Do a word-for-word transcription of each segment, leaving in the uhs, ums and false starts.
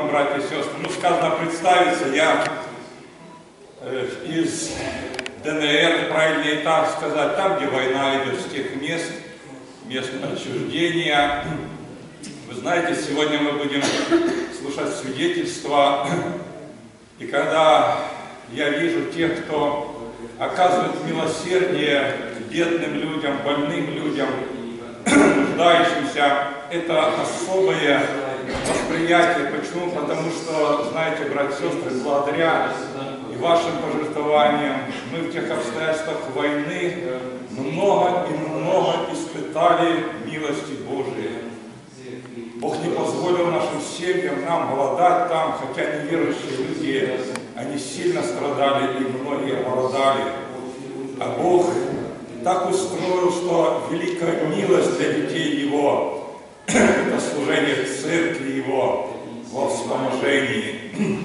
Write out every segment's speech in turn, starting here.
вам, братья и сестры. Ну, сказано представиться, я э, из ДНР, правильнее так сказать, там, где война идет, с тех мест, мест отчуждения. Вы знаете, сегодня мы будем слушать свидетельства, и когда я вижу тех, кто оказывает милосердие бедным людям, больным людям, нуждающимся, это особое восприятие. Почему? Потому что, знаете, братья и сестры, благодаря и вашим пожертвованиям мы в тех обстоятельствах войны много и много испытали милости Божией. Бог не позволил нашим семьям нам голодать там, хотя неверующие люди, они сильно страдали и многие голодали. А Бог так устроил, что великая милость для детей Его – это служение церкви Его во вспоможении.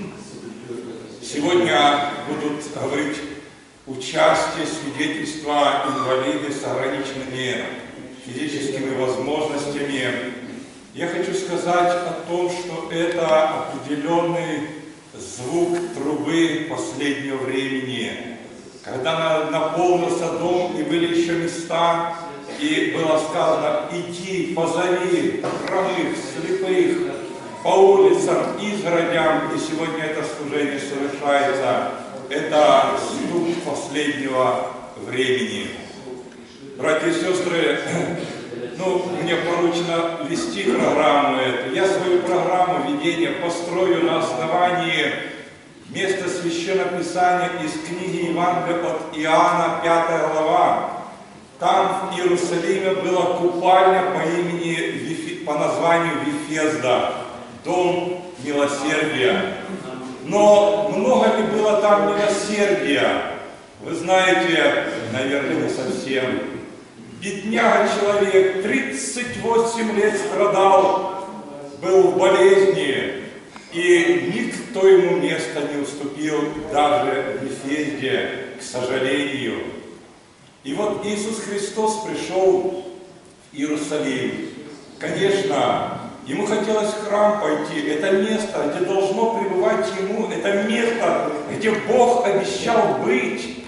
Сегодня будут говорить участие, свидетельства инвалиды с ограниченными физическими возможностями. Я хочу сказать о том, что это определенный звук трубы последнего времени. Когда наполнился дом, и были еще места, и было сказано: иди, позови хромых, слепых по улицам, изгородям, и сегодня это служение совершается. Это стук последнего времени. Братья и сестры, ну, мне поручено вести программу эту. Я свою программу ведения построю на основании место Священного Писания из книги Евангелия от Иоанна, пятая глава. Там в Иерусалиме была купальня по имени, по названию Вифезда, дом милосердия. Но много ли было там милосердия? Вы знаете, наверное, не совсем. Бедняга человек, тридцать восемь лет страдал, был в болезни, и никто ему места не уступил, даже в Вифезде, к сожалению. И вот Иисус Христос пришел в Иерусалим. Конечно, ему хотелось в храм пойти. Это место, где должно пребывать ему, это место, где Бог обещал быть.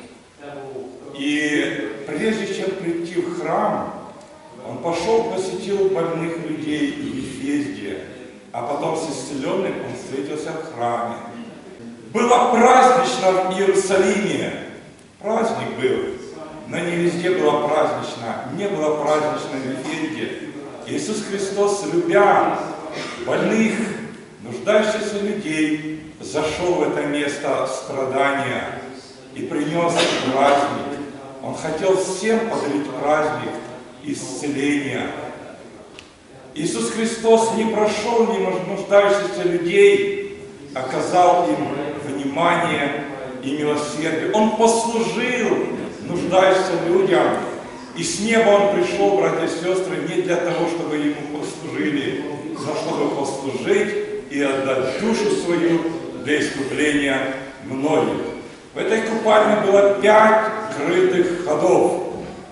И прежде чем прийти в храм, он пошел, посетил больных людей в Вифезде. А потом с исцеленным он встретился в храме. Было празднично в Иерусалиме. Праздник был. Но не везде было празднично. Не было празднично в Вифезде. Иисус Христос, любя больных, нуждающихся людей, зашел в это место страдания и принес праздник. Он хотел всем подарить праздник исцеления. Иисус Христос не прошел мимо нуждающихся людей, оказал им внимание и милосердие. Он послужил нуждающимся людям. И с неба Он пришел, братья и сестры, не для того, чтобы Ему послужили, но чтобы послужить и отдать душу свою для искупления многих. В этой купальне было пять крытых ходов.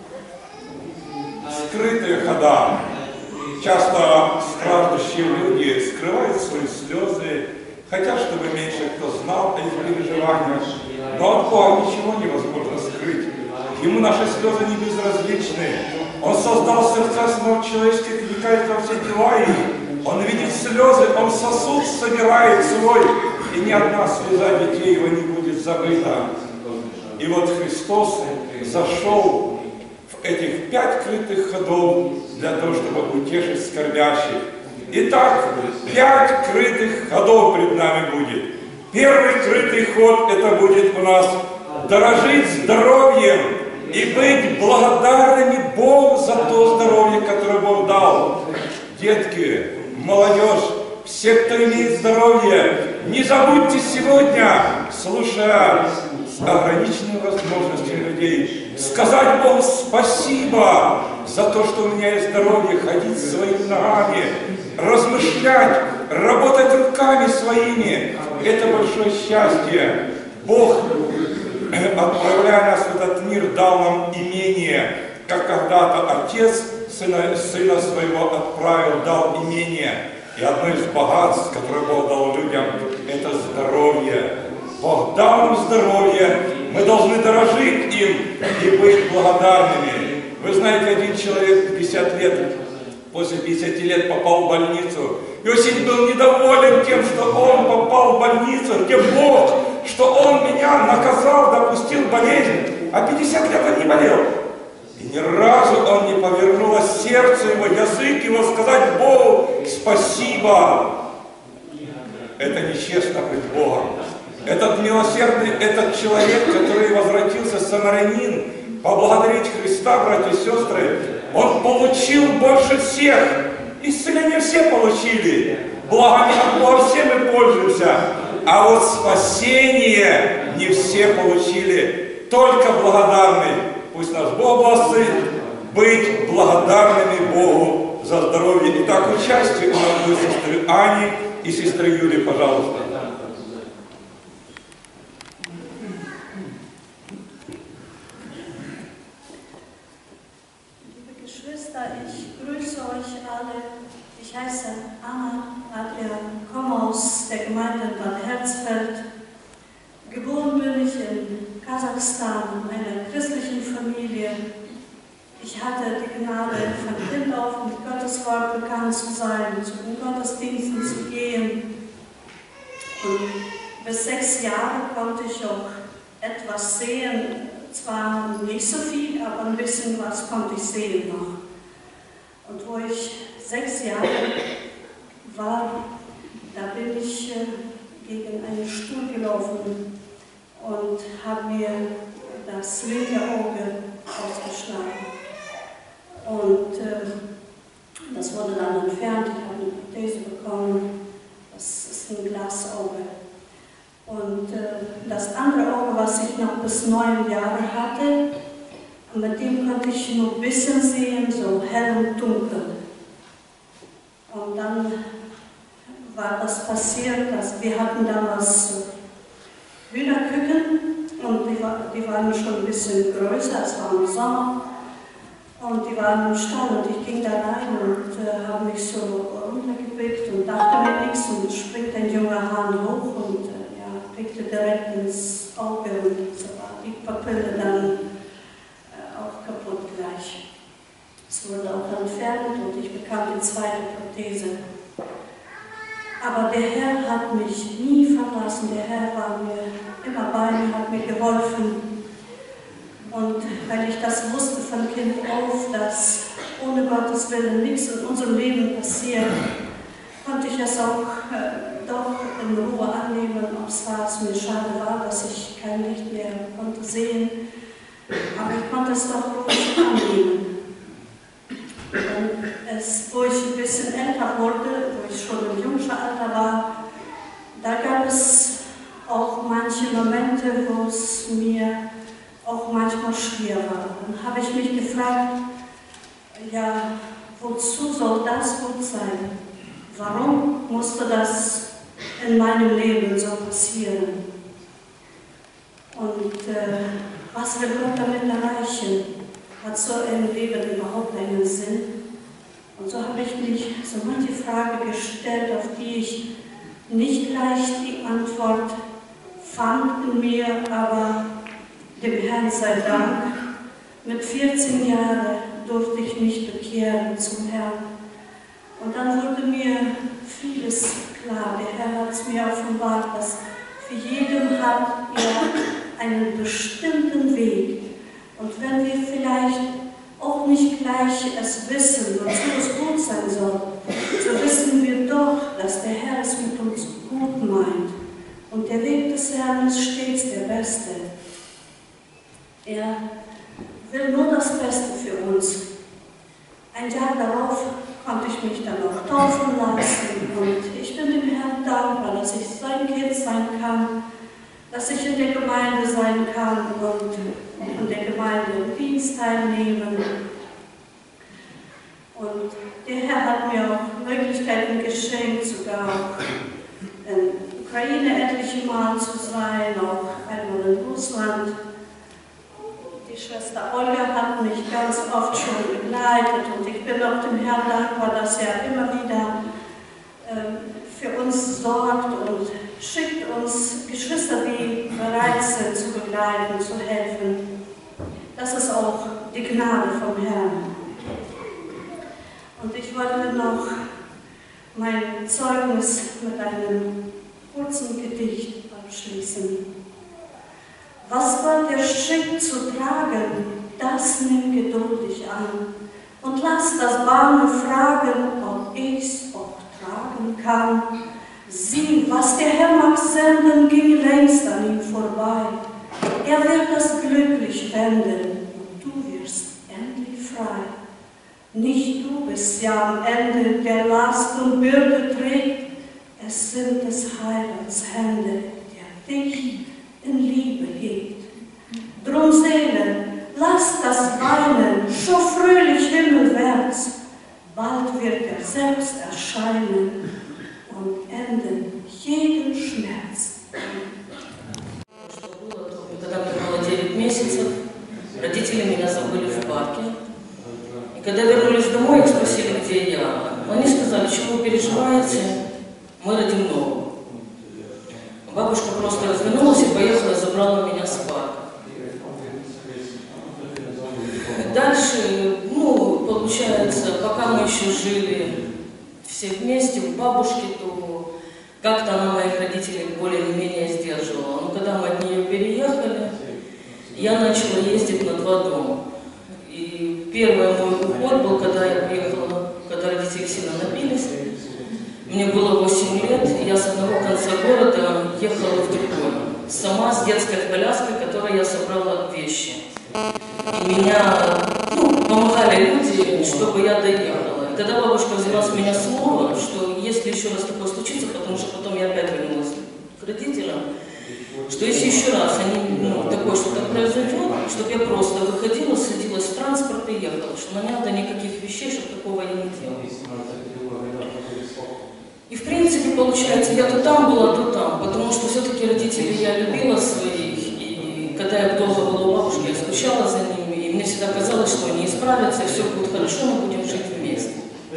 Скрытые хода. Часто страждущие люди скрывают свои слезы, хотят, чтобы меньше кто знал о их переживаниях. Но от Бога ничего невозможно скрыть. Ему наши слезы не безразличны. Он создал сердца сынов человеческих, вникает во все дела их. Он видит слезы, он сосуд собирает свой, и ни одна слеза детей его не будет забыта. И вот Христос зашел в этих пять крытых ходов для того, чтобы утешить скорбящих. Итак, пять крытых ходов пред нами будет. Первый крытый ход — это будет у нас дорожить здоровьем и быть благодарными Богу за то здоровье, которое Бог дал. Детки, молодежь, все, кто имеет здоровье, не забудьте сегодня, слушая с ограниченными возможностями людей, сказать Богу спасибо за то, что у меня есть здоровье, ходить своими ногами, размышлять, работать руками своими. Это большое счастье. Бог, отправляя нас в этот мир, дал нам имение, как когда-то отец сына, сына своего отправил, дал имение. И одно из богатств, которое Бог дал людям, здоровье, мы должны дорожить им и быть благодарными. Вы знаете, один человек пятьдесят лет, после пятидесяти лет попал в больницу. И очень был недоволен тем, что он попал в больницу, тем Бог, что он меня наказал, допустил болезнь. А пятьдесят лет он не болел. И ни разу он не повернуло сердце его, язык его сказать Богу спасибо. Это нечестно пред Богом. Этот милосердный, этот человек, который возвратился самарянин, поблагодарить Христа, братья и сестры, он получил больше всех. Исцеление все получили. Благами от Бога все мы пользуемся. А вот спасение не все получили. Только благодарный. Пусть наш Бог благословит быть благодарными Богу за здоровье. Итак, участие у нас будет сестры Ани и сестры Юли, пожалуйста. Ich grüße euch alle. Ich heiße Anna Adrian, komme aus der Gemeinde Bad Herzfeld. Geboren bin ich in Kasachstan, in einer christlichen Familie. Ich hatte die Gnade, von Kind auf mit Gottes Wort bekannt zu sein, zu den Gottesdiensten zu gehen. Und bis sechs Jahre konnte ich auch etwas sehen, zwar nicht so viel, aber ein bisschen was konnte ich sehen noch. Und wo ich sechs Jahre war, da bin ich äh, gegen einen Stuhl gelaufen und habe mir das linke Auge ausgeschlagen. Und äh, das wurde dann entfernt, ich habe eine Prothese bekommen, das ist ein Glasauge. Und äh, das andere Auge, was ich noch bis neun Jahre hatte, mit dem konnte ich nur ein bisschen sehen, so hell und dunkel. Und dann war das passiert, dass wir hatten damals Hühnerküken und die, war, die waren schon ein bisschen größer, es war im Sommer. Und die waren im Stall und ich ging da rein und äh, habe mich so runtergebückt und dachte mir nichts und springt ein junger Hahn hoch und äh, ja, pickte direkt ins Auge und so war die Papille dann auch kaputt gleich. Es wurde auch entfernt und ich bekam die zweite Prothese. Aber der Herr hat mich nie verlassen, der Herr war mir immer bei mir, hat mir geholfen. Und weil ich das wusste von Kind auf, dass ohne Gottes Willen nichts in unserem Leben passiert, konnte ich es auch äh, doch in Ruhe annehmen, ob es war, es mir schade war, dass ich kein Licht mehr konnte sehen. Aber ich konnte es doch ruhig annehmen. Und es, wo ich ein bisschen älter wurde, wo ich schon im Jungschenalter war, da gab es auch manche Momente, wo es mir auch manchmal schwer war. Dann habe ich mich gefragt, ja, wozu soll das gut sein? Warum musste das in meinem Leben so passieren? Und äh, was will Gott damit erreichen? Hat so ein Leben überhaupt einen Sinn? Und so habe ich mich so manche Frage gestellt, auf die ich nicht gleich die Antwort fand in mir, aber dem Herrn sei Dank. Mit vierzehn Jahren durfte ich mich bekehren zum Herrn. Und dann wurde mir vieles klar. Der Herr hat es mir offenbart, dass für jeden hat er einen bestimmten Weg. Und wenn wir vielleicht auch nicht gleich es wissen, wozu es gut sein soll, so wissen wir doch, dass der Herr es mit uns gut meint. Und der Weg des Herrn ist stets der beste. Er will nur das Beste für uns. Ein Jahr darauf konnte ich mich dann auch taufen lassen und ich bin dem Herrn dankbar, dass ich sein Kind sein kann, dass ich in der Gemeinde sein kann und in der Gemeinde im Dienst teilnehmen. Und der Herr hat mir auch Möglichkeiten geschenkt, sogar auch in Ukraine etliche Mal zu sein, auch einmal in Russland. Die Schwester Olga hat mich ganz oft schon begleitet und ich bin auch dem Herrn dankbar, dass er immer wieder äh, für uns sorgt und schickt uns Geschwister, die bereit sind, Zeugnis mit einem kurzen Gedicht abschließen. Was war der Schritt zu tragen, das nimm geduldig an und lass das Bahne fragen, ob ich's auch tragen kann. Sieh, was der Herr mag senden, ging längst an ihm vorbei. Er wird das glücklich wenden und du wirst endlich frei. Nicht du bist ja am Ende, der Last und Bürde trägt, es sind des Heilands Hände, der dich in Liebe hegt. Drum Seele, lass das Weinen, so fröhlich himmelwärts, bald wird er selbst erscheinen und enden jeden Schmerz. Когда мне было девять месяцев, родители меня забыли в парке. И когда вернулись домой, их спросили, где я. Они сказали, чего вы переживаете, мы родим нового. Бабушка просто развернулась и поехала, забрала меня с парка. Дальше, ну, получается, пока мы еще жили все вместе у бабушки, то как-то она моих родителей более-менее сдерживала. Но когда мы от нее переехали, я начала ездить на два дома. И первый мой уход был, когда я приехала, когда родители сильно напились. Мне было восемь лет, и я с одного конца города ехала в другой. Сама с детской коляской, которой я собрала вещи. И меня, ну, помогали люди, чтобы я доехала. И тогда бабушка взяла с меня слово, что если еще раз такое случится, потому что потом я опять вернулась к родителям, что если еще раз они, ну, такое что-то произойдет, чтобы я просто выходила, садилась в транспорт и ехала, что не надо никаких вещей, чтобы такого я не делала. И в принципе, получается, я то там была, то там, потому что все-таки родителей я любила своих, и когда я долго была у бабушки, я скучала за ними, и мне всегда казалось, что они исправятся, и все будет хорошо, мы будем жить вместе.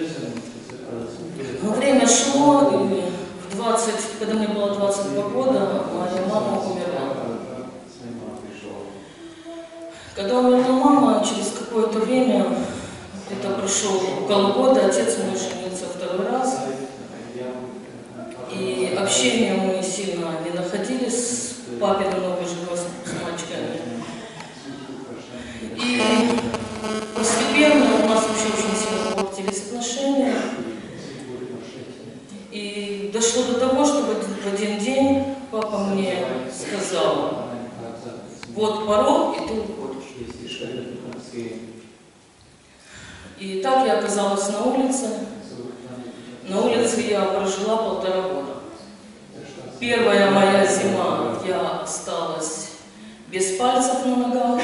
Но время шло, и в двадцать, когда мне было двадцать два года, моя мама умерла. Когда умерла мама, через какое-то время, где-то прошел около года, отец мой женился второй раз. И общения мы сильно не находили с папиной новой женой, с мальчиками. И постепенно у нас вообще очень сильно портились отношения. И дошло до того, что в один день папа мне сказал: вот порог, и ты уходишь. И так я оказалась на улице. На улице я прожила полтора года. Первая моя зима, я осталась без пальцев на ногах.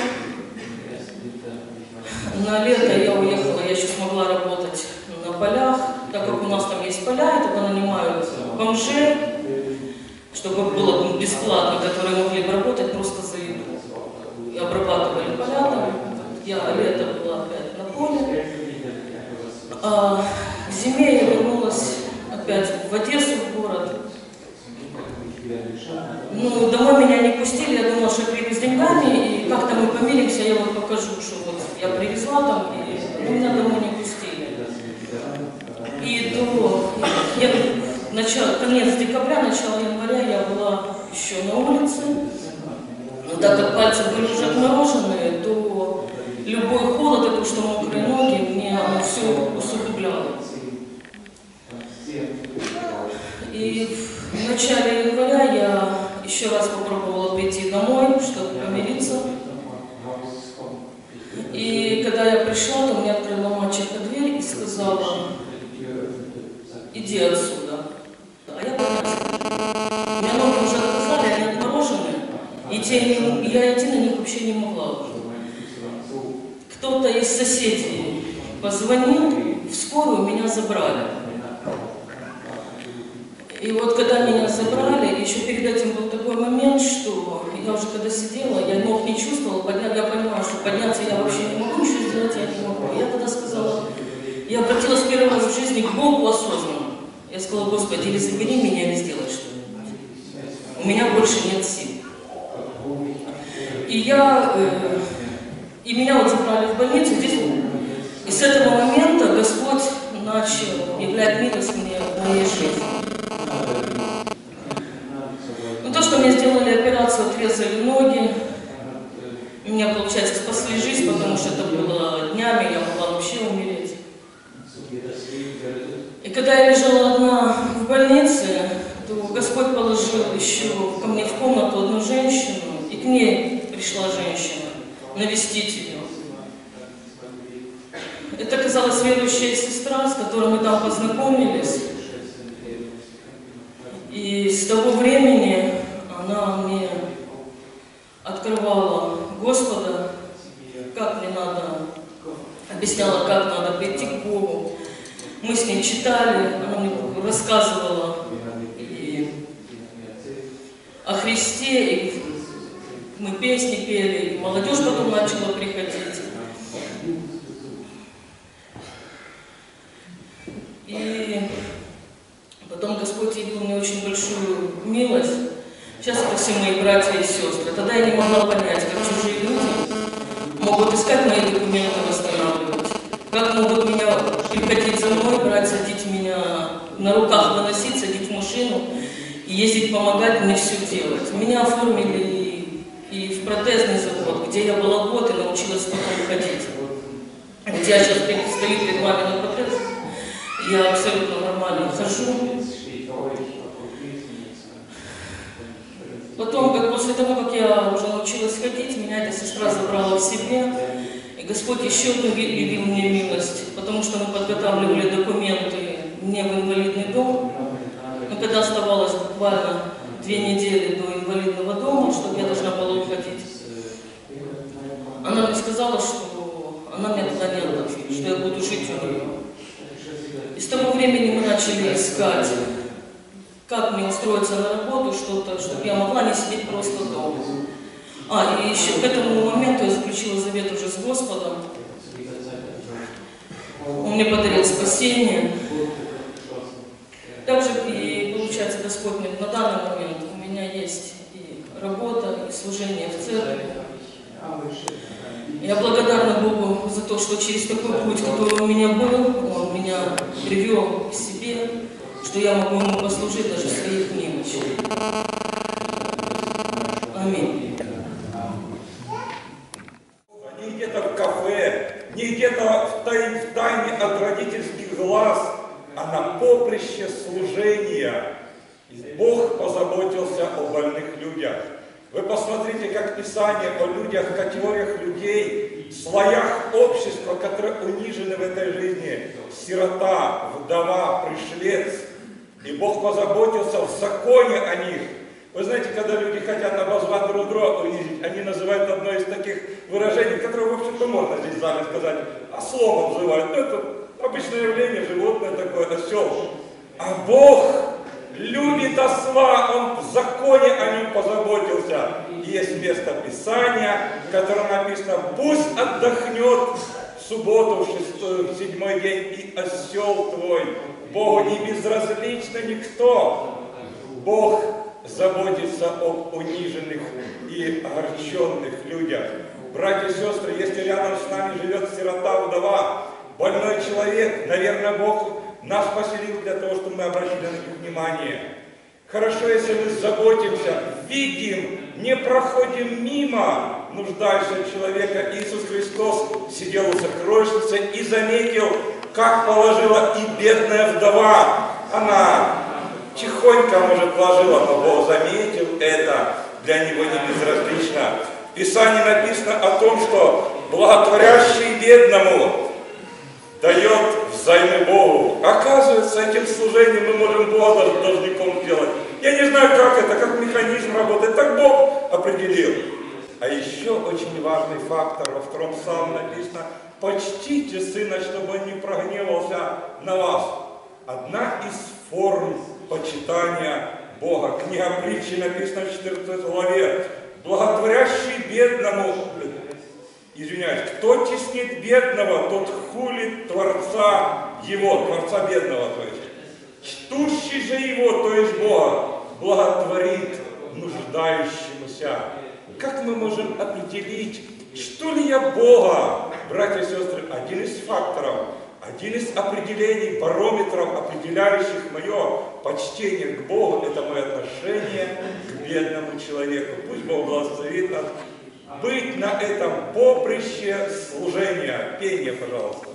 На лето я уехала, я еще смогла работать на полях, так как у нас там есть поля, и только нанимают бомжей, чтобы было бесплатно, которые могли бы работать просто за еду. И обрабатывали поля там. Я лето была опять на поле. А к зиме я вернулась опять в Одессу, в город. Ну, домой меня не пустили, я думала, что я приеду с деньгами, и как-то мы помиримся, я вам покажу, что вот я привезла там, и ну, меня домой не пустили. И до я, начало, конец декабря, начало января я была еще на улице. Но так как пальцы были уже отмороженные, то любой холод, и то, что мокрые ноги, мне оно все усугубляло. И в начале января я еще раз попробовала прийти домой, чтобы помириться. И когда я пришла, то мне открыла мачеха дверь и сказала: иди отсюда. А я боялась. У меня ноги уже отказали, они отморожены, и те, я идти на них вообще не могла уже. Кто-то из соседей позвонил, в скорую меня забрали. И вот когда меня забрали, еще перед этим был такой момент, что я уже когда сидела, я ног не чувствовала, подня... я понимала, что подняться я вообще не могу, ничего сделать я не могу. Я тогда сказала, я обратилась первый раз в жизни к Богу осознанно. Я сказала: Господи, или забери меня, или сделай что-нибудь. У меня больше нет сил. И я, э, и меня вот забрали в больницу здесь. И с этого момента Господь начал являть милость мне моей жизни. Ну, то, что мне сделали операцию, отрезали ноги, у меня, получается, спасли жизнь, потому что это было днями, я могла вообще умереть. И когда я лежала одна в больнице, то Господь положил еще ко мне в комнату одну женщину, и к ней пришла женщина навестить ее. Это оказалась верующая сестра, с которой мы там познакомились. И с того времени она мне открывала Господа, как мне надо, объясняла, как надо прийти к Богу. Мы с ней читали, она мне рассказывала и о Христе, и мы песни пели, и молодежь потом начала приходить. И потом Господь явил мне очень большую милость. Сейчас это все мои братья и сестры. Тогда я не могла понять, как чужие люди могут искать мои документы, восстанавливать. Как могут меня приходить за мной, брать, садить меня на руках, выносить, садить в машину и ездить, помогать мне все делать. Меня оформили и, и в протезный завод, где я была год и научилась потом ходить. Где я сейчас стою перед вами на протез, я абсолютно нормально хожу. Потом, как после того, как я уже научилась ходить, меня эта сестра забрала в себе, и Господь еще одну явил мне милость, потому что мы подготавливали документы мне в инвалидный дом, но когда оставалось буквально две недели до инвалидного дома, чтобы я должна была уходить, она мне сказала, что она меня туда не отдаст, что я буду жить у нее. И с того времени мы начали искать, как мне устроиться на работу, что-то, чтобы я могла не сидеть просто дома. А, и еще к этому моменту я заключила завет уже с Господом. Он мне подарил спасение. Также, и, получается, Господь мне на данный момент у меня есть и работа, и служение в церкви. Я благодарна Богу за то, что через такой путь, который у меня был, Он меня привел к себе, что я могу Ему послужить даже в своих немощах. Аминь. Не где-то в кафе, не где-то в тайне, в тайне от родительских глаз, а на поприще служения. И Бог позаботился о больных людях. Вы посмотрите, как Писание о людях, категориях людей, слоях общества, которые унижены в этой жизни. Сирота, вдова, пришлец. И Бог позаботился в законе о них. Вы знаете, когда люди хотят обозвать друг друга, унизить, они называют одно из таких выражений, которое, в общем-то, можно здесь в зале сказать, ослом обзывают. Ну, это обычное явление, животное такое, осел. А Бог любит осла, Он в законе о нем позаботился. И есть место Писания, в котором написано, пусть отдохнет в субботу, в шестой, в седьмой день, и осел твой. Богу не безразлично никто. Бог заботится об униженных и огорченных людях. Братья и сестры, если рядом с нами живет сирота, вдова, больной человек, наверное, Бог нас поселил для того, чтобы мы обратили на них внимание. Хорошо, если мы заботимся, видим, не проходим мимо нуждающегося человека. Иисус Христос сидел у сокровищницы и заметил, как положила и бедная вдова. Она тихонько, может, положила, но Бог заметил это, для Него не безразлично. В Писании написано о том, что благотворящий бедному дает взаймы Богу. Оказывается, этим служением мы можем Бога должником сделать. Я не знаю, как это, как механизм работает, так Бог определил. А еще очень важный фактор, во втором псалме написано, почтите сына, чтобы он не прогневался на вас. Одна из форм почитания Бога. Книга притчи написана в четырнадцатой главе. Благотворящий бедному, извиняюсь, кто теснит бедного, тот хулит Творца его, Творца бедного, то есть. Чтущий же его, то есть Бога, благотворит нуждающемуся. Как мы можем определить, что ли я Бога, братья и сестры? Один из факторов. Один из определений, барометров, определяющих мое почтение к Богу, это мое отношение к бедному человеку. Пусть Бог благословит нас быть на этом поприще служения. Пение, пожалуйста.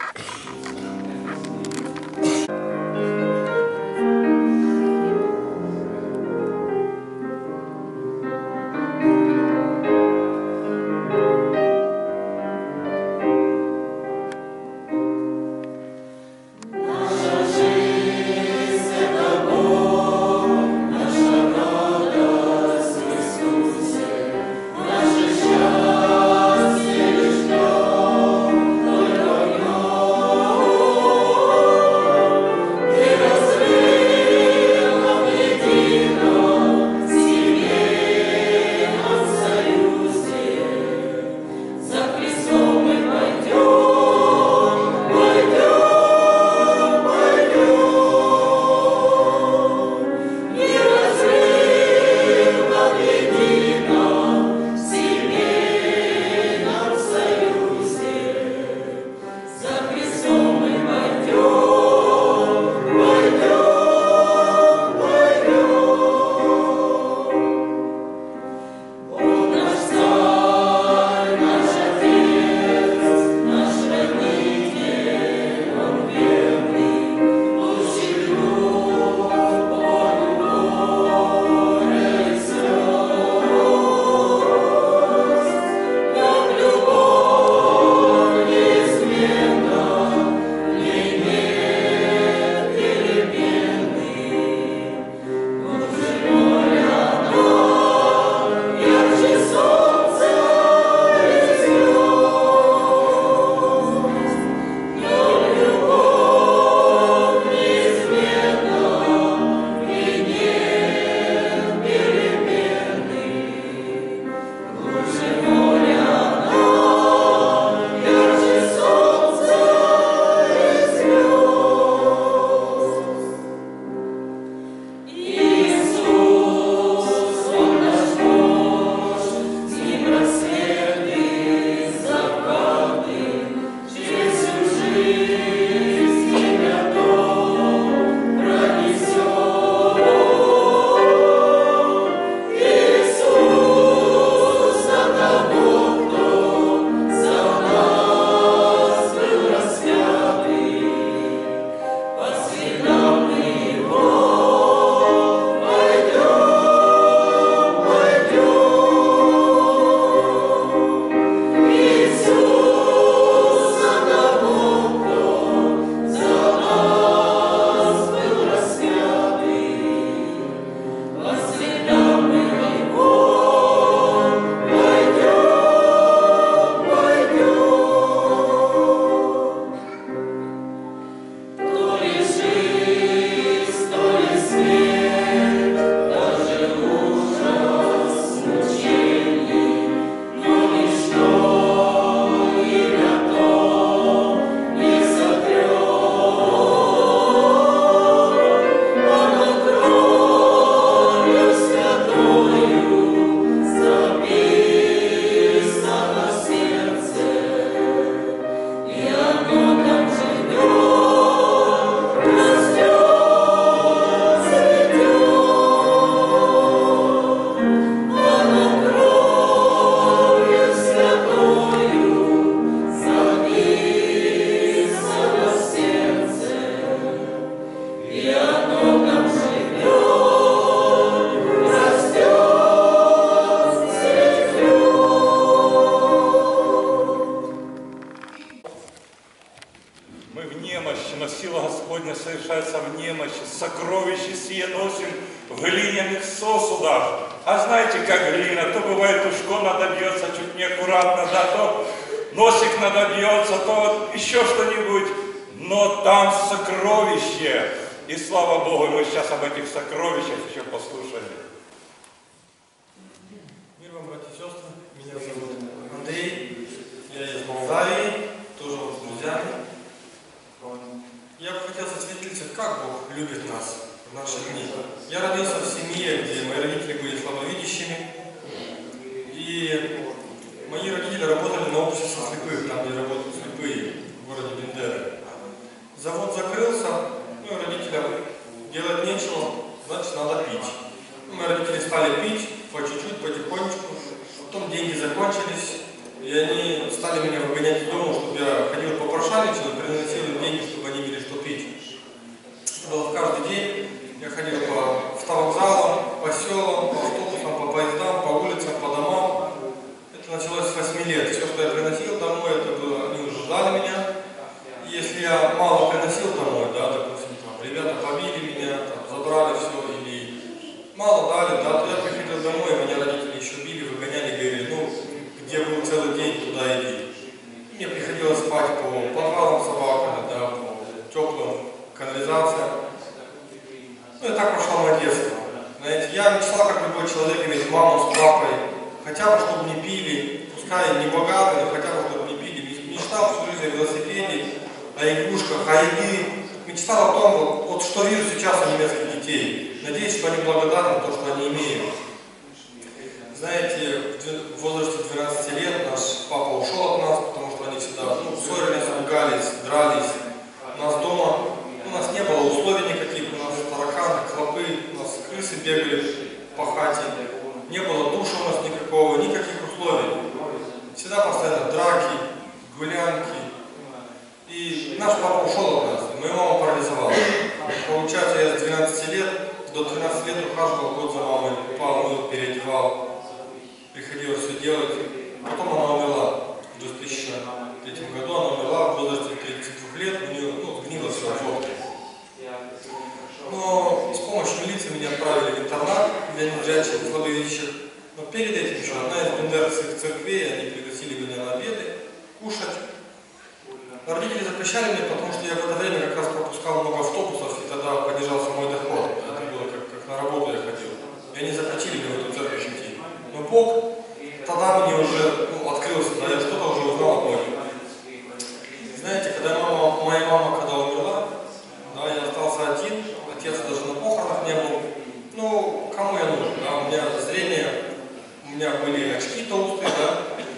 совершается в немощи, сокровища сие носим в глиняных сосудах. А знаете, как глина, то бывает ушко надобьется чуть неаккуратно, да, то носик надобьется, то еще что-нибудь, но там сокровище. И слава Богу, мы сейчас об этих сокровищах еще послушали. Мир вам, братья и сестры, меня зовут Андрей, я из Молдавии, тоже вот с друзьями. Я бы хотел засветиться, как Бог любит нас в наши дни. Я родился в семье, где мои родители были слабовидящими, и мои родители работали на обществе слепых, там, где работают слепые, в городе Бендеры. завод закрылся, ну и родителям делать нечего, значит надо пить. Ну, мои родители стали пить по чуть-чуть, потихонечку, потом деньги закончились, и они стали меня выгонять из дома, чтобы я ходил попрошайничал и приносил им деньги, чтобы они имели что пить. Это было каждый день. Я ходил по автовокзалам, по селам, по автобусам, по поездам, по улицам, по домам. Это началось с восьми лет. Все, что я приносил домой, это было, они уже ждали меня. И если я мало приносил домой, да, допустим, там, ребята побили меня, там, забрали все, или мало дали, да, то я приходил домой, и меня родители еще били, выгоняли, говорили, ну, где был целый день, туда иди. И мне приходилось спать по подвалам с собаками, да, по теплым канализациям. Ну и так прошло мое детство. Знаете, я мечтал, как любой человек, иметь маму с папой, хотя бы, чтобы не пили, пускай не богатые, но хотя бы, чтобы не пили. Мечтал всю жизнь о велосипеде, о игрушках, о еде. Мечтал о том, вот, вот что вижу сейчас у немецких детей. Надеюсь, что они благодарны за то, что они имеют. Знаете, в возрасте двенадцати лет наш папа ушел от нас, потому что они всегда ну, ссорились, ругались, дрались. У нас дома, у нас не было условий никаких, у нас тараканы, клопы, у нас крысы бегали по хате. Не было душа у нас никакого, никаких условий. Всегда постоянно драки, гулянки. И наш папа ушел от нас, и мою маму парализовала. Получается, я с двенадцати лет до тринадцати лет ухаживал год за мамой, купал, мыл, переодевал. Приходилось все делать. Потом она умерла в две тысячи третьем году, она умерла в возрасте тридцати двух лет, у нее ну, сгнило все в желтом. Но с помощью милиции меня отправили в интернат для незрячих и слабовидящих. Но перед этим еще одна из бендеровских церквей, они пригласили меня на обеды, кушать. Родители запрещали мне, потому что я в это время как раз пропускал много автобусов, и тогда понижался мой доход. Это было как, как на работу я ходил. И они запретили мне в эту церковь идти. Но Бог тогда мне уже ну, открылся, да, я что-то уже узнал от Бога. Знаете, когда мама, моя мама когда умерла, да, я остался один, отец даже на похоронах не был. Ну, кому я нужен, да, у меня зрение, у меня были очки толстые, да,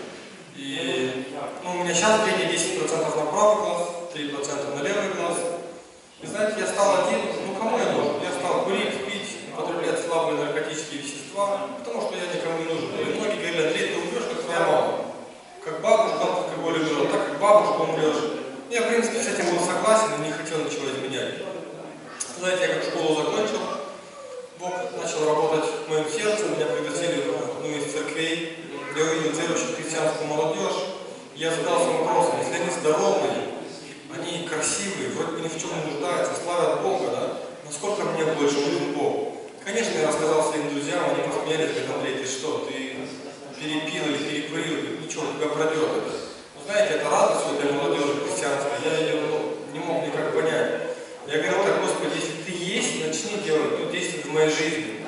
и ну, у меня сейчас зрение десять процентов на правый глаз, три процента на левый глаз. И знаете, я стал один, ну кому я нужен? Я стал курить, пить, употреблять слабые наркотические вещества, потому что я никому не нужен. И многие говорили, Андрей, ты умрешь, как твоя мама. Как бабушка от алкоголя умерла, так как бабушка умрешь. Я, в принципе, с этим был согласен и не хотел ничего изменять. Знаете, я как школу закончил, Бог начал работать в моем сердце, меня пригласили в одну из церквей, я увидел верующую христианскую молодежь. Я задался вопросом, если они здоровые, они красивые, вроде бы ни в чем не нуждаются, славят Бога, да? Насколько мне больше нужен Бог? Конечно, я рассказал своим друзьям, они посмеялись, говорят, Андрей, ты что, ты перепил или перекурил? Говорит, ничего, у тебя пройдет это. Вы знаете, это радость для молодежи христианской, я ее ну, не мог никак понять. Я говорил так, Господи, если ты есть, начни делать, ну, действовать в моей жизни.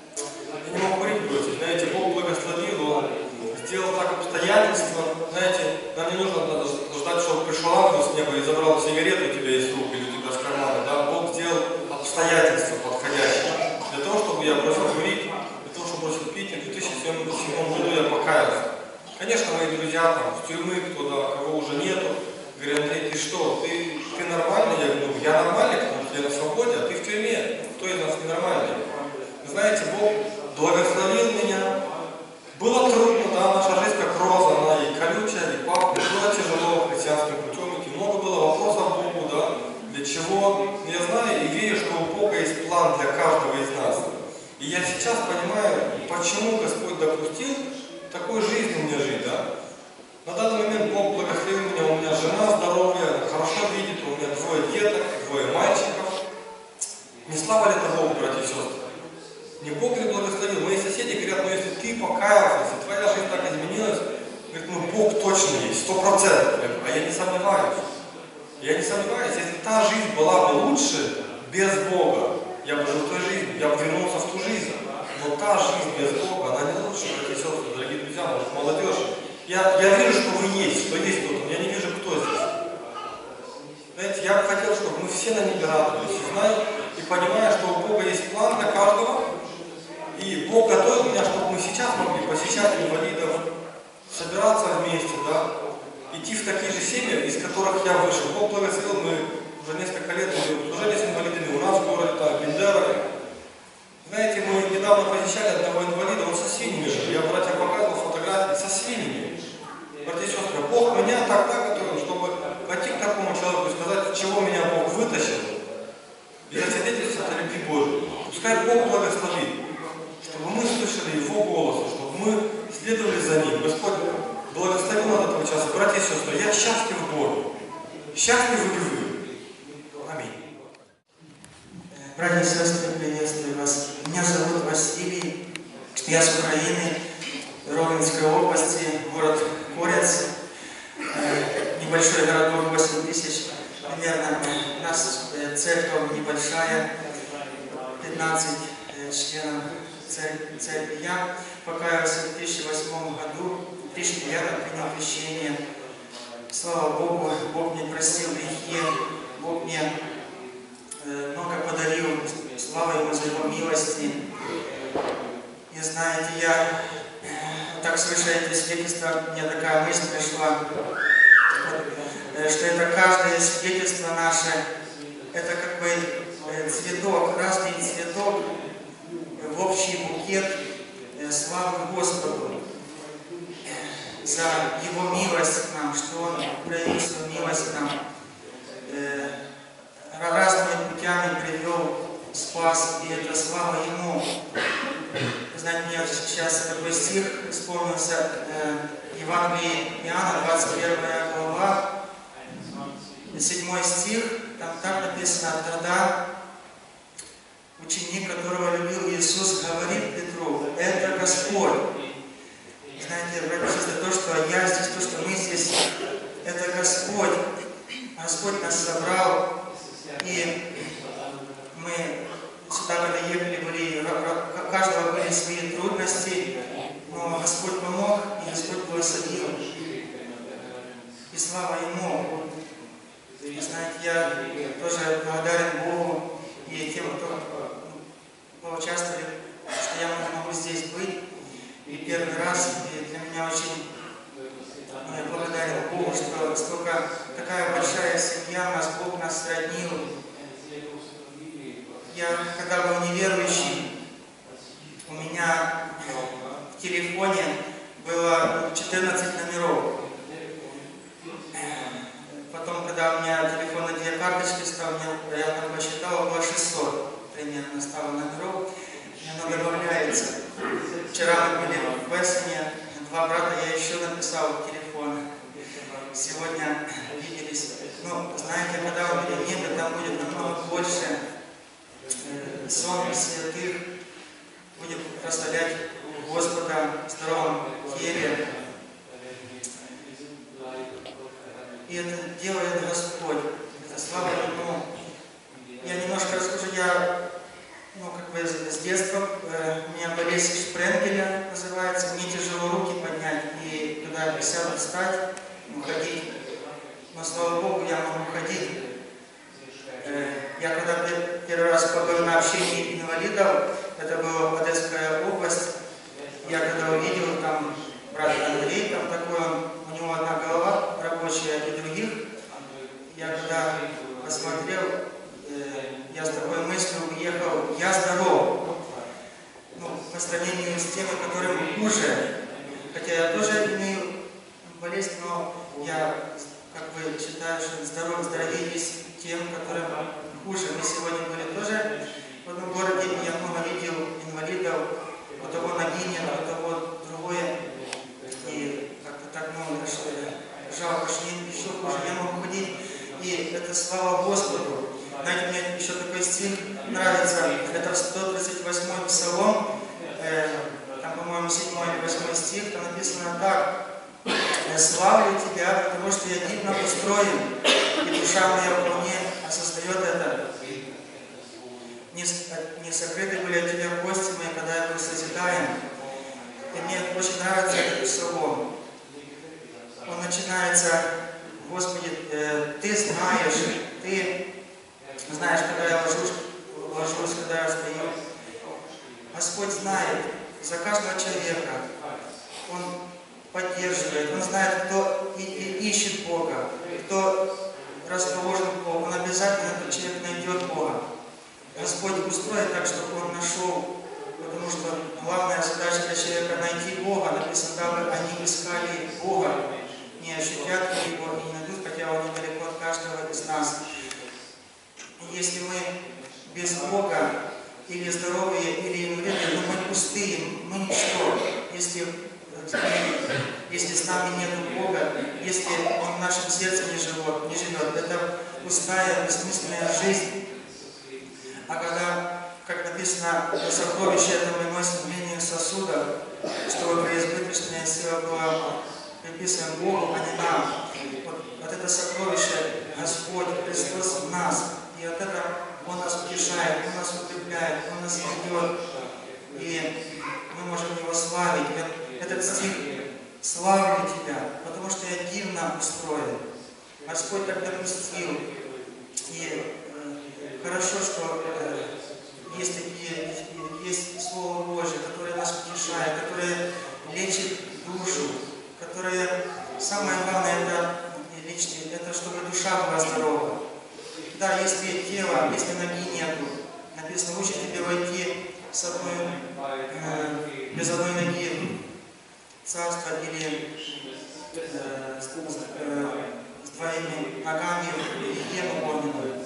Я не мог курить бросить, знаете, Бог благословил, Он сделал так обстоятельства, знаете, нам не нужно ждать, чтобы пришел ангел с неба и забрал сигарету у тебя из рук или у тебя с кармана, да, Бог сделал обстоятельства подходящие. Для того, чтобы я бросил курить, для того, чтобы бросил пить, и в две тысячи седьмом году я покаялся. Конечно, мои друзья там, с тюрьмы, кто-то, кого уже нету, говорят, Андрей, ты что, ты, ты нормальный? Я говорю, я нормальный, потому что я на свободе, а ты в тюрьме, кто из нас ненормальный? Знаете, Бог благословил меня. Было трудно, да, наша жизнь как роза, она и колючая, и пахнет, было тяжело христианским путем идти, много было вопросов Богу, да, для чего. Я знаю и верю, что у Бога есть план для каждого из нас. И я сейчас понимаю, почему Господь допустил такой жизни мне жить, да. На данный момент Бог благословил меня, у меня жена здоровая, хорошо видит, у меня двое деток, двое мальчиков. Не слава ли это Богу, братья и сестры? Не Бог ли благословил? Мои соседи говорят, ну если ты покаялся, если твоя жизнь так изменилась, говорят, ну Бог точно есть, сто процентов. А я не сомневаюсь. Я не сомневаюсь, если та жизнь была бы лучше без Бога, я бы жил той жизнью, я бы вернулся в ту жизнь. Но та жизнь без Бога, она не лучше, братья и сестры, дорогие друзья, может, молодежь. Я, я вижу, что вы есть, что есть кто-то, но я не вижу, кто здесь. Знаете, я бы хотел, чтобы мы все на небе радовались, зная и понимая, что у Бога есть план для каждого. И Бог готовит меня, чтобы мы сейчас могли посещать инвалидов, собираться вместе, да, идти в такие же семьи, из которых я вышел. Бог благословил, мы уже несколько лет служили с инвалидами у нас в городе, там, в Бендерове. Знаете, мы недавно посещали одного инвалида, он со свиньями жил. Я братьям показывал фотографии со свиньями. Братья и сестры, Бог меня так наготовил, чтобы пойти к такому человеку и сказать, чего меня Бог вытащил, и засвидетельствовать о любви Божией. Пускай Бог благословит, чтобы мы слышали Его голос, чтобы мы следовали за Ним. Господь благословил от этого часа. Братья и сестры, я счастлив в Боге. Счастливы ли вы? Аминь. Братья и сестры, приветствую вас. Меня зовут Василий. Я с Украины, Ровенской области, город Корец. Небольшой городок, восемь тысяч. Примерно у нас церковь небольшая, пятнадцать членов церкви. Я покаялся в две тысячи восьмом году, в две тысячи девятом принял крещение. Слава Богу, Бог мне простил грехи, Бог мне э, много подарил, слава Ему за Его милости. И знаете, я э, так слыша эти свидетельства, мне такая мысль пришла, э, что это каждое свидетельство наше, это как бы э, цветок, разный цветок э, в общий букет э, славы Господу за Его милость к нам, что Он проявил свою милость к нам, э, разными путями привел, спас, и это слава Ему. Знаете, мне сейчас такой стих вспомнился, э, Евангелие Иоанна, двадцать первая глава, седьмой стих, там так написано: «Тогда ученик, которого любил Иисус, говорит Петру: это Господь». Знаете, братья и сестры, то, что я здесь, то, что мы здесь, это Господь. Господь нас собрал, и мы сюда, когда ехали, были, у каждого были свои трудности, но Господь помог, и Господь благословил. И слава Ему. И знаете, я тоже благодарен Богу и тем, кто поучаствовали, что я могу здесь быть. И первый раз, и для меня очень я благодарен Богу, что столько, такая большая семья, нас Бог нас сроднил. Я, когда был неверующий, у меня в телефоне было четырнадцать номеров. Потом, когда у меня телефон на две карточки стал, я там посчитал, было шестьсот примерно стало номеров. Оно добавляется. Вчера мы были в Вессене, два брата я еще написал в телефон. Сегодня виделись. Ну, знаете, когда мы будем в небе, там будет намного больше э, сон святых. Будем прославлять Господа в здоровом теле. И это делает Господь. Это слава Ему. Я немножко расскажу, я ну, как бы с детства, э, у меня болезнь Шпренгеля называется, мне тяжело руки поднять, и когда я сяду встать, ну, ходить, но слава Богу, я могу ходить. Э, я когда первый раз побыл на общении инвалидов, это была Одесская область, я когда увидел там брат Андрей, там такой, он, у него одна голова рабочая и других, я когда посмотрел, я с такой мыслью уехал, я здоров, ну, по сравнению с теми, которым хуже. Хотя я тоже имею болезнь, но я как бы считаю, что здоров, здоровее есть тем, которым хуже. Мы сегодня были тоже в одном городе, и я много видел инвалидов, у того ноги нет, у того другое. И как-то так, ну, жалко, что еще хуже, я могу ходить, и это слава Господу. Знаете, мне еще такой стих нравится, это сто тридцать восьмой псалом, э, там, по-моему, седьмой или восьмой стих, там написано так: «Славлю Тебя, потому что я дивно устроен, и душа моя вполне осознает это. Не, не сокрыты были от Тебя кости мои, когда я был созидаем». И мне очень нравится этот псалом. Он начинается: «Господи, э, Ты знаешь, Ты знаешь, когда я ложусь, ложусь, когда я стою. Господь знает за каждого человека. Он поддерживает, Он знает, кто и, и ищет Бога, кто расположен к Богу, он обязательно, этот человек найдет Бога. Господь устроит так, чтобы он нашел, потому что главная задача для человека найти Бога. Написано, дабы они искали Бога, не ощутят Его и не найдут, хотя Он недалеко от каждого из нас. И если мы без Бога, или здоровые, или инвалиды, но мы пустые, мы ничто. Если, если с нами нет Бога, если Он в нашем сердце не живет, не живет, это пустая, бессмысленная жизнь. А когда, как написано, сокровище это мы носим в менее сосуда, чтобы преизбыточная сила была приписана Богу, а не нам. Вот, вот это сокровище Господь Христос в нас. И от этого Он нас утешает, Он нас укрепляет, Он нас ведет. И мы можем Его славить. Этот стих «Славлю Тебя», потому что я дивно устроен. Господь так допустил. И э, хорошо, что э, есть такие, есть Слово Божие, которое нас утешает, которое лечит душу, которое, самое главное, это, это чтобы душа была здорова. Да, если тело, если ноги нету, написано, лучше тебе войти с одной, э, без одной ноги в царство или э, с, э, с двоими ногами в гиену огненную.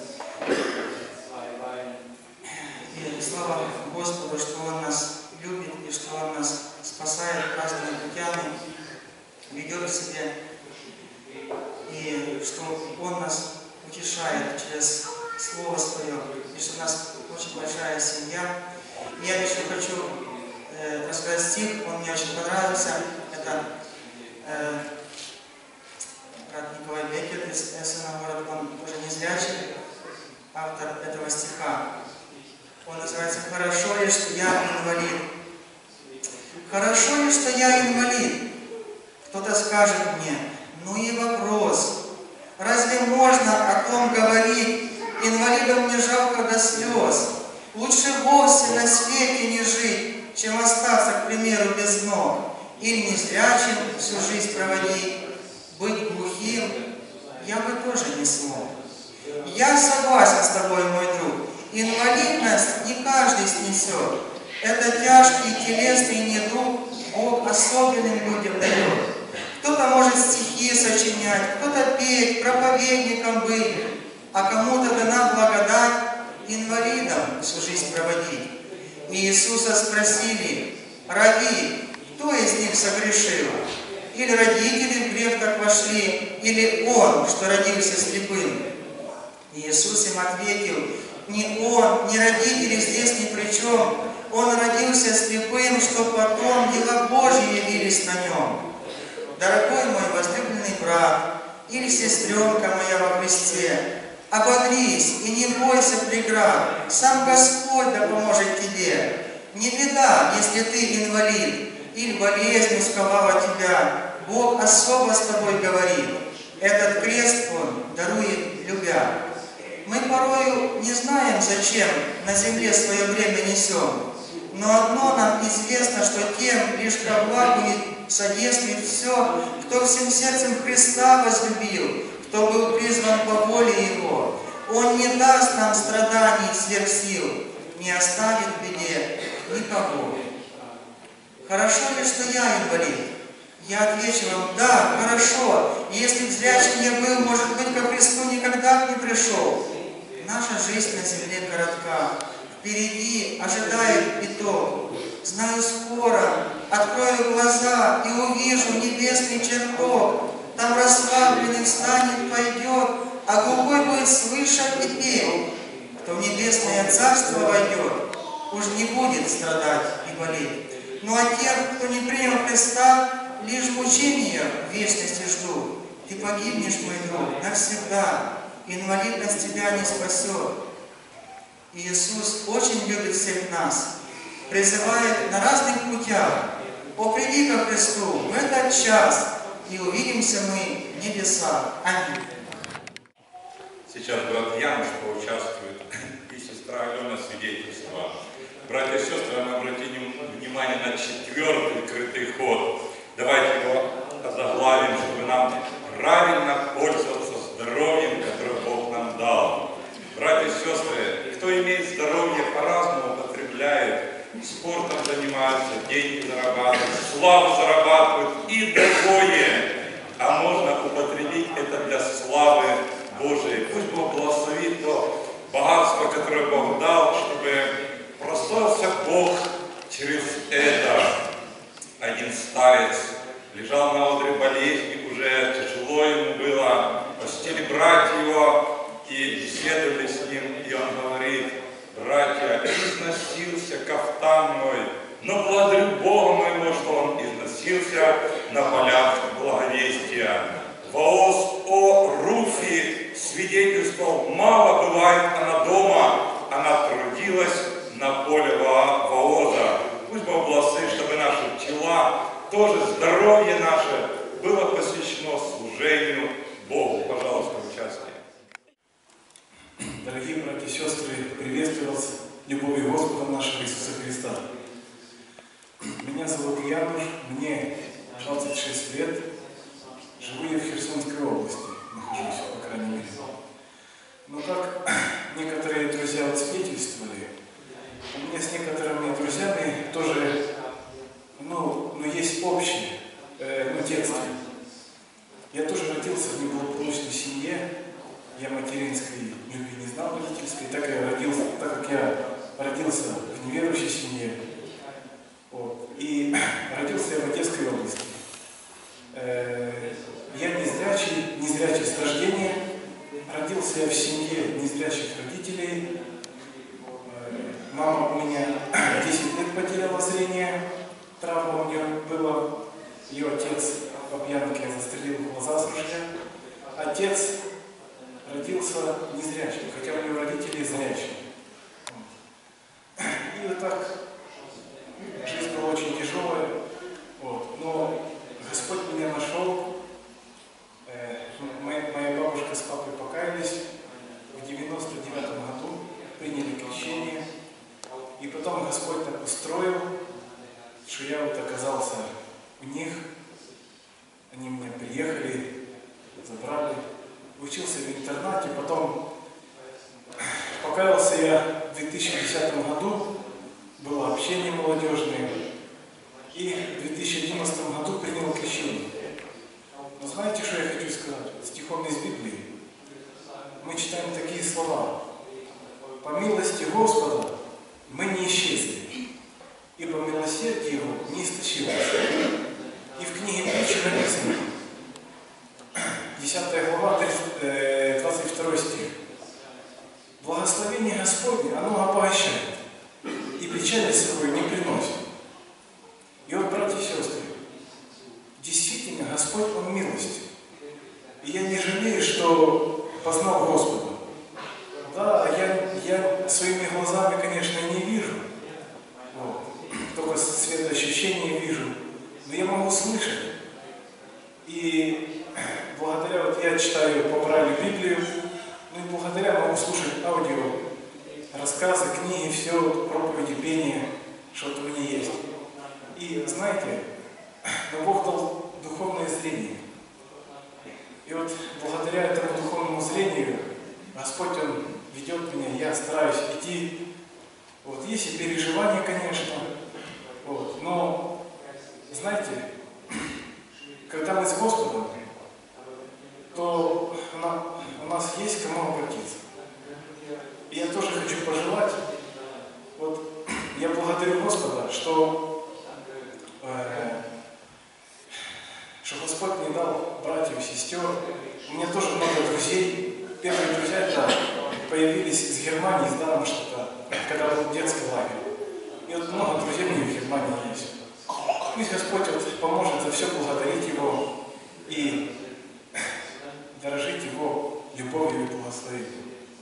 И слава Господу, что Он нас любит и что Он нас спасает разными путями, ведет к себе, и что Он нас утешает через Слово Свое, и что у нас очень большая семья. И я еще хочу э, рассказать стих, он мне очень понравился. Это э, брат Николай Бекет из Эссена, город, он тоже незрячий, автор этого стиха. Он называется «Хорошо ли, что я инвалид?» Хорошо ли, что я инвалид? Кто-то скажет мне, ну и вопрос. Разве можно о том говорить? Инвалидам не жалко до слез. Лучше вовсе на свете не жить, чем остаться, к примеру, без ног. Или незрячим всю жизнь проводить. Быть глухим я бы тоже не смог. Я согласен с тобой, мой друг. Инвалидность не каждый снесет. Это тяжкий телесный недуг Бог особенным людям дает. Кто-то может стихи сочинять, кто-то петь, проповедником быть, а кому-то дана благодать инвалидом всю жизнь проводить. И Иисуса спросили, раби, кто из них согрешил? Или родители в грех так вошли, или он, что родился слепым? И Иисус им ответил, ни он, ни родители здесь ни при чем. Он родился слепым, что потом дела Божьи явились на нем. Дорогой мой возлюбленный брат или сестренка моя во Христе, ободрись и не бойся преград, сам Господь да поможет тебе. Не беда, если ты инвалид, или болезнь сковала тебя, Бог особо с тобой говорит. Этот крест Он дарует любя. Мы порою не знаем, зачем на земле свое время несем, но одно нам известно, что тем лишь ко благу содействует все, кто всем сердцем Христа возлюбил, кто был призван по воле Его. Он не даст нам страданий сверх сил, не оставит в беде никого. Хорошо ли, что я инвалид? Я отвечу вам, да, хорошо. И если б зрячим я был, может быть, ко Христу никогда не пришел. Наша жизнь на земле коротка. Впереди ожидает итог. Знаю, скоро открою глаза и увижу небесный чертог. Там расслабленный встанет, пойдет, а глухой будет слышать и петь. Кто в небесное царство войдет, уж не будет страдать и болеть. Ну а тех, кто не принял Христа, лишь мучения в вечности ждут. Ты погибнешь, мой друг, навсегда. Инвалидность тебя не спасет. Иисус очень любит всех нас, призывает на разных путях. О, приди ко Христу в этот час, и увидимся мы в небесах. Аминь. Сейчас брат Януш поучаствует, и сестра Алена свидетельства. Братья и сестры, мы обратим внимание на четвертый крытый ход. Давайте его озаглавим, чтобы нам правильно пользоваться здоровьем, которое сестры, кто имеет здоровье, по-разному употребляет, спортом занимаются, деньги зарабатывают, славу зарабатывают и другое. А можно употребить это для славы Божией. Пусть Бог благословит то богатство, которое Бог дал, чтобы прославился Бог через это. Один старец лежал на одре болезни, уже тяжело ему было, посетили братья его и беседовали с ним, и он говорит: братья, износился кафтан мой, но благодарю Бога моего, что он износился на полях благовестия. Вооз о Руфи свидетельствовал: мало бывает она дома, она трудилась на поле Вооза. Пусть Бог благословит, чтобы наши тела, тоже здоровье наше было посвящено служению Богу. Пожалуйста, участие. Дорогие братья и сестры, приветствую вас любовью Господа нашего Иисуса Христа. Меня зовут Януш, мне двадцать шесть лет, живу я в Херсонской области, нахожусь, по крайней мере. Но как некоторые друзья вот свидетельствовали, у меня с некоторыми друзьями тоже, ну, ну есть общее, э, ну, детство. Я тоже родился в неблагополучной семье, я материнской любви не знал, родительской, так, я родился, так как я родился в неверующей семье. Вот. И родился я в Одесской области. Э, я незрячий, незрячий с рождения, родился я в семье незрячих родителей. Мама у меня десять лет потеряла зрение, травма у нее была, ее отец по пьянке застрелил глаза с ружья. Отец родился незрячим, хотя у него родители зрячие. И вот так жизнь была очень тяжелая, вот. Но Господь меня нашел, э, моя, моя бабушка с папой покаялись в девяносто девятом году, приняли крещение. И потом Господь так устроил, что я вот оказался у них, они меня приехали, забрали, учился в интернате, потом покаялся я в две тысячи десятом году, было общение молодежное, и в две тысячи одиннадцатом году принял крещение. Но знаете, что я хочу сказать? Стихом из Библии мы читаем такие слова: «По милости Господа мы не исчезли, ибо милосердие Его не истощилось». И в книге Притчи написано, десятая глава, двадцать второй стих: «Благословение Господне, оно обогащает, и печали свою не приносит». И вот, братья и сестры, действительно, Господь, Он милостив. И я не жалею, что познал Господа. Да, я, я своими глазами, конечно, не вижу, вот, только светоощущение вижу, но я могу слышать. И благодаря, вот я читаю по Брайлю Библию, ну и благодаря могу слушать аудио, рассказы, книги, все, проповеди, пение, что-то у меня есть. И знаете, но Бог дал духовное зрение. И вот благодаря этому духовному зрению Господь, Он ведет меня, я стараюсь идти. Вот, есть и переживания, конечно, вот, но, знаете, когда мы с Господом, то у нас есть к кому обратиться. И я тоже хочу пожелать, вот, я благодарю Господа, что, э, что Господь мне дал братьев, сестер. У меня тоже много друзей. Первые друзья это появились из Германии, из Дармштадта, когда был детский лагерь. И вот много друзей у меня в Германии есть. Пусть Господь вот поможет за все благодарить Его и дорожить Его любовью и благословением.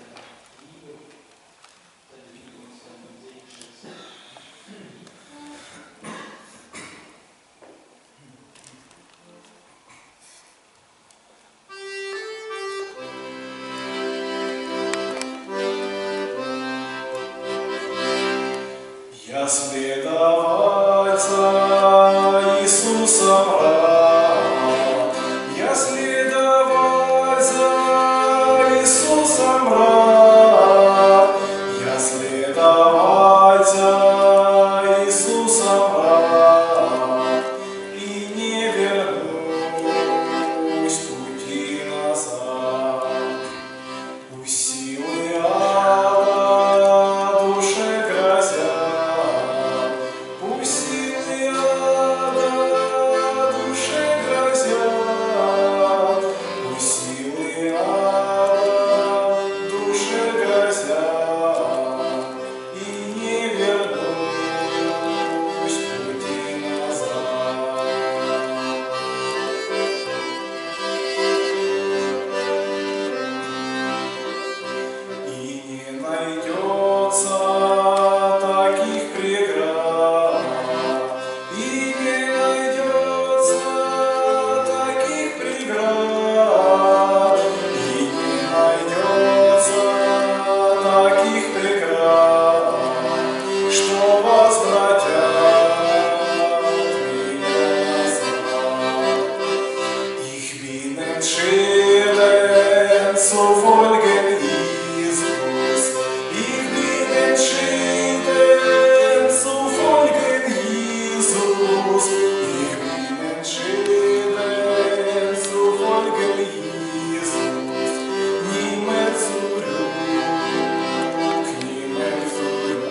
Я следовать за Иисусом рад, я следовать за Иисусом рад. враг, и не вернусь пути назад. Пусть силы ада душе грозят, пусть силы ада душе грозят, пусть силы ада душе грозят, и не вернусь пути назад. И не найдется таких преград, и не найдется таких преград, и не найдется таких преград, что возвратят меня назад. Ich bin entschieden zu folgen Jesus. Ich bin entschieden zu folgen Jesus. Ich bin entschieden zu folgen Jesus. Nie mehr zurück, nie mehr zurück.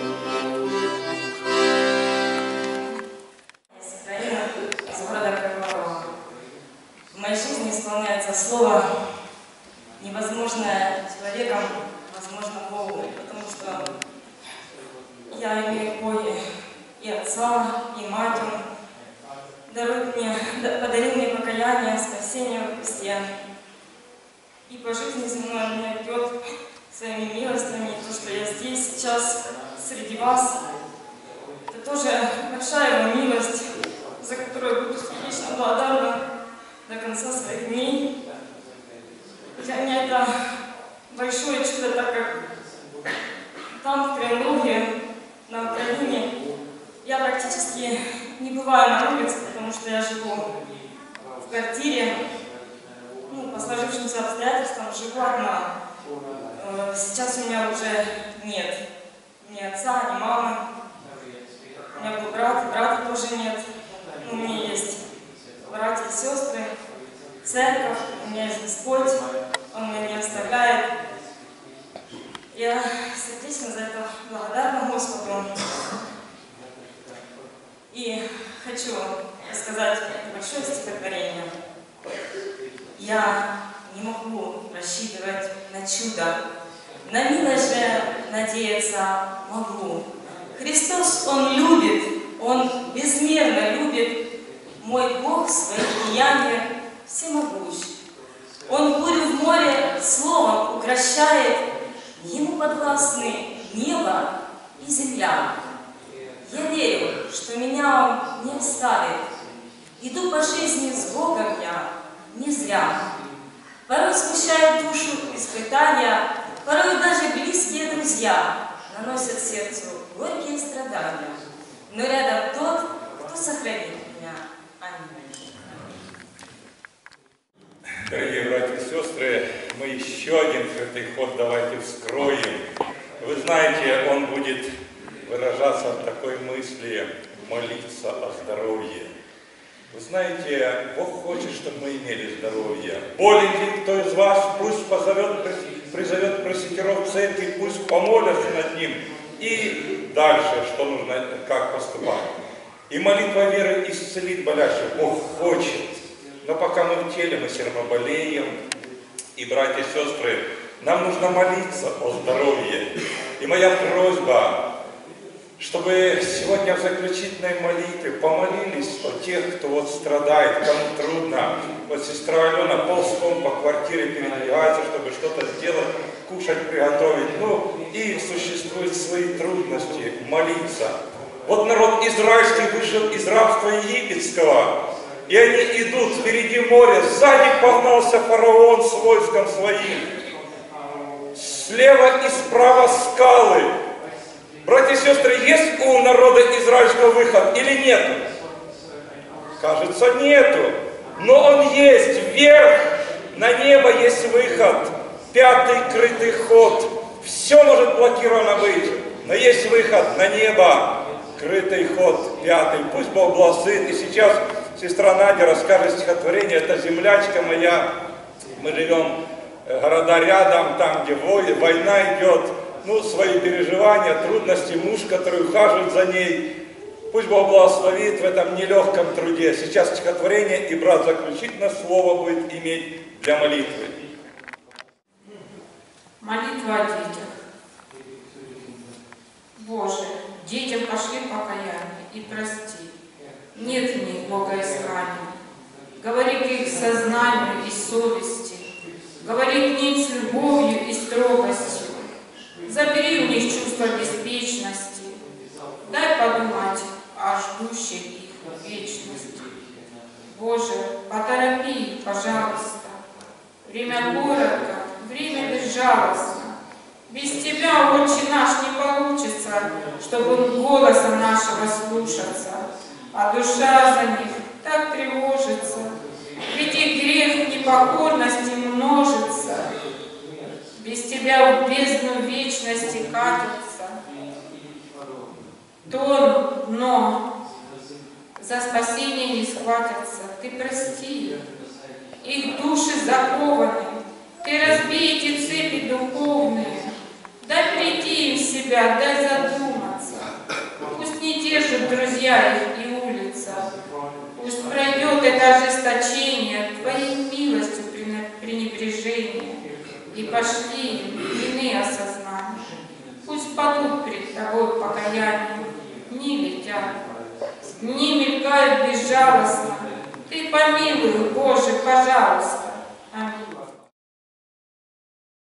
Из Украины, из города Кривого. В моей жизни исполняется слово, невозможное человеком, возможно Богу, потому что я имею Боге и отца, и мать. Он дарует мне, да- подарил мне покаяние, спасение в Христе. И по жизни земной он меня ведет своими милостями. И то, что я здесь сейчас среди вас, это тоже большая его милость, за которую я буду вечно благодарна до конца своих дней. Для меня это большое чудо, так как там, в Кремлуге, на Украине, я практически не бываю на улице, потому что я живу в квартире, ну, по сложившимся обстоятельствам, живу одна. Э, Сейчас у меня уже нет ни отца, ни мамы. У меня был брат, брата тоже нет. Ну, у меня есть братья и сестры, церковь, у меня есть Господь, Он меня не оставляет. Я сердечно за это благодарна Господу. И хочу сказать большое стихотворение. Я не могу рассчитывать на чудо, на милость же надеяться могу. Христос, Он любит, Он безмерно любит, мой Бог в своих деяниях всемогущ. Он бурю в море словом укращает, Ему подвластны небо и земля. Я верю, что меня Он не оставит, иду по жизни с Богом я не зря. Порой смущают душу испытания, порой даже близкие друзья наносят сердцу горькие страдания. Но рядом тот, кто сохранит меня. Аминь. Дорогие братья и сестры, мы еще один скрытый ход давайте вскроем. Вы знаете, он будет выражаться в такой мысли: молиться о здоровье. Вы знаете, Бог хочет, чтобы мы имели здоровье. Болен ли кто из вас, пусть позовет, призовет пресвитеров церкви, пусть помолятся над ним. И дальше, что нужно, как поступать. И молитва веры исцелит болящих. Бог хочет. Но пока мы в теле, мы все равно болеем. И, братья и сестры, нам нужно молиться о здоровье. И моя просьба, чтобы сегодня в заключительной молитве помолились о тех, кто вот страдает, кому трудно. Вот сестра Алена ползком по квартире передвигается, чтобы что-то сделать, кушать, приготовить. Ну, и существуют свои трудности, молиться. Вот народ израильский вышел из рабства египетского, и они идут впереди моря, сзади погнался фараон с войском своим. Слева и справа скалы. Братья и сестры, есть у народа израильского выход или нет? Кажется, нету. Но он есть. Вверх, на небо есть выход. Пятый крытый ход. Все может блокировано быть. Но есть выход на небо. скрытый ход, пятый. Пусть Бог благословит. И сейчас сестра Надя расскажет стихотворение. Это землячка моя. Мы живем, города рядом, там, где война идет. Ну, свои переживания, трудности, муж, который ухаживает за ней. Пусть Бог благословит в этом нелегком труде. Сейчас стихотворение, и брат заключительное слово будет иметь для молитвы. Молитва о детях. Боже, детям пошли покаяние и прости. Нет в них богоискания. Говори к их сознанию и совести. Говори к ним с любовью и строгостью. Забери у них чувство беспечности. Дай подумать о ждущей их вечности. Боже, поторопи, пожалуйста. Время коротко, время безжалостно. Без Тебя, Отче наш, не получится, чтобы голоса нашего слушаться. А душа за них так тревожится, ведь их грех непокорности множится. Без Тебя в бездну вечности катится. Тон, дно, за спасение не схватятся. Ты прости, их души закованы. Ты разбей эти цепи духовные. Дай прийти им в себя, дай задуматься. Пусть не держат друзья их и улица. Пусть пройдет это ожесточение Твоей милостью пренебрежение. И пошли им иные осознания. Пусть падут пред Тобой покаянием. Дни летят, дни мелькают безжалостно. Ты помилуй, Боже, пожалуйста.